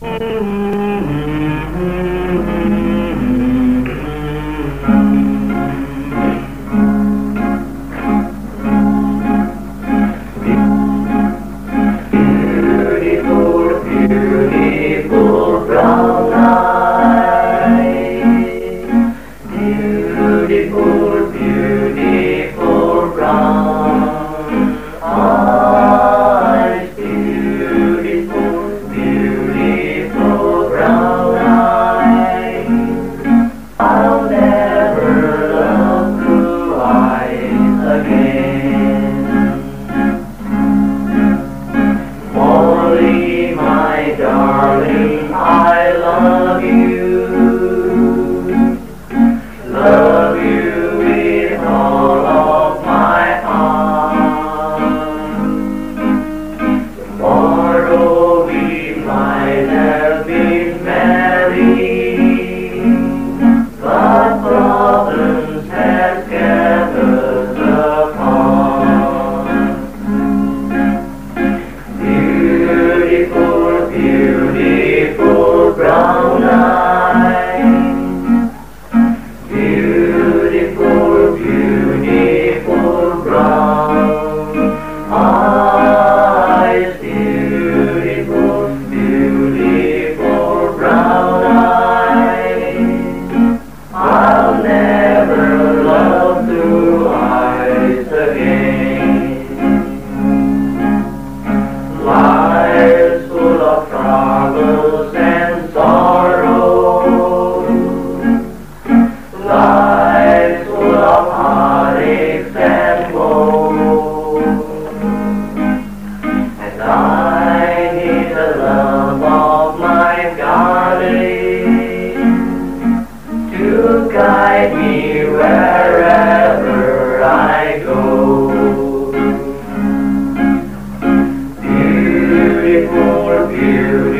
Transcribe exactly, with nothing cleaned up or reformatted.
Beautiful brown eyes, beautiful, beautiful brown eyes, beautiful, beautiful brown eyes. I'll never love blue eyes again. Molly, my darling, I love you. Love you with all of my heart. Tomorrow we might have been married, but problems have kept us apart. Beautiful, beautiful brown eyes, beautiful, beautiful brown eyes, beautiful, beautiful brown eyes. I'll never love blue eyes again. Life's full of troubles and sorrows. Life's full of heartaches and woes. And I need the love of my darling to guide me wherever I go. Beautiful, beautiful